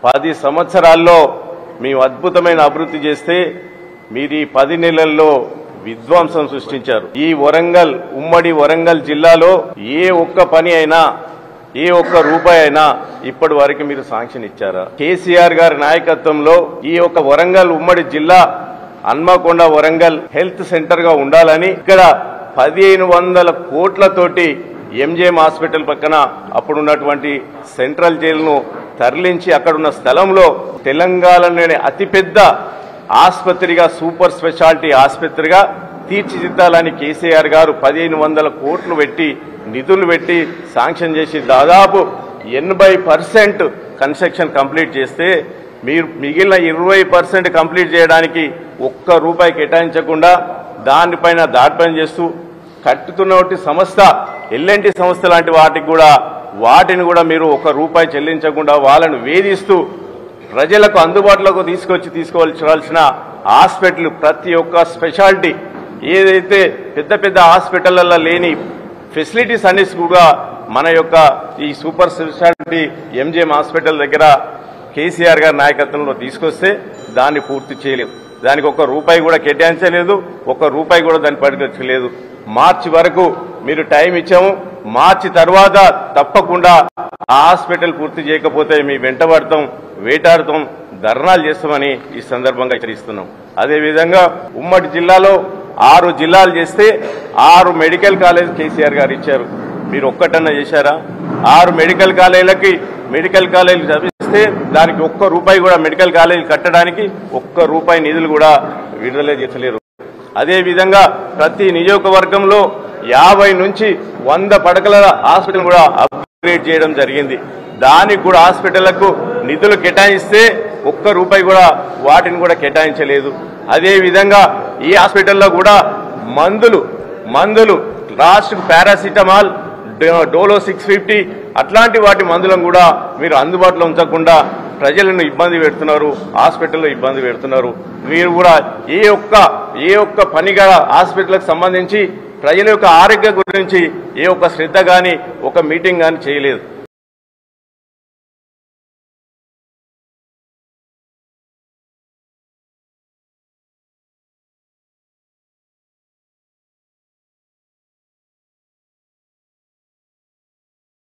10 సంవత్సరాల్లో మేము అద్భుతమైన అభివృద్ధి చేస్తే మీరు ఈ 10 నెలల్లో విధ్వంసం సృష్టించారు. ఈ వరంగల్ ఉమ్మడి వరంగల్ జిల్లాలో ఏ ఒక్క పని అయినా ఏ ఒక్క రూపాయి అయినా ఇప్పటి వరకు మీరు శాంక్షన్ ఇచ్చారా? కేసీఆర్ గారి నాయకత్వంలో ఈ యొక్క వరంగల్ ఉమ్మడి జిల్లా హన్మకొండ వరంగల్ హెల్త్ సెంటర్ గా ఉండాలని ఇక్కడ 1500 కోట్లతోటి ఎంజేఎం హాస్పిటల్ పక్కన అప్పుడున్నటువంటి సెంట్రల్ జైలును తరలించి అక్కడున్న స్థలంలో తెలంగాణలోని అతిపెద్ద ఆసుపత్రిగా సూపర్ స్పెషాలిటీ ఆసుపత్రిగా తీర్చిదిద్దాలని కేసీఆర్ గారు 1500 కోట్లు పెట్టి నిధులు పెట్టి శాంక్షన్ చేసి దాదాపు 80% కన్స్ట్రక్షన్ కంప్లీట్ చేస్తే మీరు మిగిలిన 20% కంప్లీట్ చేయడానికి ఒక్క రూపాయి కేటాయించకుండా దానిపైన దాడిపైన చేస్తూ కట్టుతున్నటువంటి సంస్థ ఎల్ఎన్టీ సంస్థ లాంటి వాటిని కూడా మీరు ఒక్క రూపాయి చెల్లించకుండా వాళ్ళను వేధిస్తూ ప్రజలకు అందుబాటులోకి తీసుకోవాల్సిన హాస్పిటల్ ప్రతి ఒక్క స్పెషాలిటీ ఏదైతే పెద్ద పెద్ద హాస్పిటళ్లలో లేని ఫెసిలిటీస్ అన్ని కూడా మన యొక్క ఈ సూపర్ స్పెషాలిటీ ఎంజేఎం హాస్పిటల్ దగ్గర కేసీఆర్ గారి నాయకత్వంలో తీసుకొస్తే దాన్ని పూర్తి చేయలేదు. దానికి ఒక్క రూపాయి కూడా కేటాయించలేదు, ఒక్క రూపాయి కూడా దాన్ని పట్టుకొచ్చలేదు. మార్చి వరకు మీరు టైం ఇచ్చాము. మార్చి తర్వాత తప్పకుండా ఆ హాస్పిటల్ పూర్తి చేయకపోతే మీ వెంటబడతాం, వేటాడుతాం, ధర్నాలు చేస్తామని ఈ సందర్భంగా హెచ్చరిస్తున్నాం. అదేవిధంగా ఉమ్మడి జిల్లాలో 6 జిల్లాలు చేస్తే 6 మెడికల్ కాలేజ్ కేసీఆర్ గారు ఇచ్చారు. మీరు ఒక్కటన్నా చేశారా? 6 మెడికల్ కాలేజీలు చదివిస్తే దానికి ఒక్క రూపాయి కూడా మెడికల్ కాలేజీలు కట్టడానికి ఒక్క రూపాయి నిధులు కూడా విడుదల చేసలేరు. అదేవిధంగా ప్రతి నియోజకవర్గంలో 50 నుంచి 100 పడకల హాస్పిటల్ కూడా అప్గ్రేడ్ చేయడం జరిగింది. దానికి కూడా హాస్పిటళ్లకు నిధులు కేటాయిస్తే ఒక్క రూపాయి కూడా వాటిని కూడా కేటాయించలేదు. అదేవిధంగా ఈ హాస్పిటల్లో కూడా మందులు లాస్ట్ పారాసిటమాల్, డోలో 650 అట్లాంటి వాటి మందులను కూడా మీరు అందుబాటులో ఉంచకుండా ప్రజలను ఇబ్బంది పెడుతున్నారు, హాస్పిటల్లో ఇబ్బంది పెడుతున్నారు. మీరు కూడా ఏ ఒక్క పనిగా హాస్పిటల్కి సంబంధించి ప్రజల యొక్క ఆరోగ్యం గురించి ఏ ఒక్క శ్రద్ధ కానీ ఒక మీటింగ్ కానీ చేయలేదు.